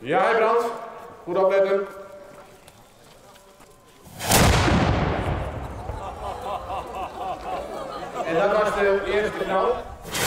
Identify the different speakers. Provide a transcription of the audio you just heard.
Speaker 1: Ja, hij brandt. Goed opletten. En dat was de eerste knal.